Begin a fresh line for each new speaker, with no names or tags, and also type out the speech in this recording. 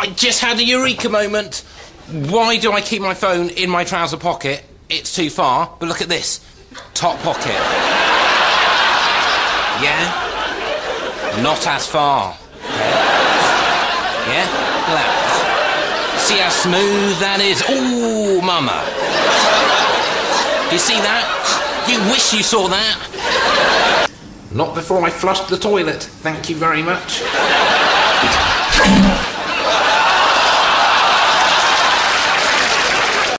I just had a eureka moment. Why do I keep my phone in my trouser pocket? It's too far, but look at this. Top pocket. Yeah? Not as far. Yeah? Look at that. See how smooth that is? Ooh, mama. Do you see that? You wish you saw that. Not before I flushed the toilet. Thank you very much.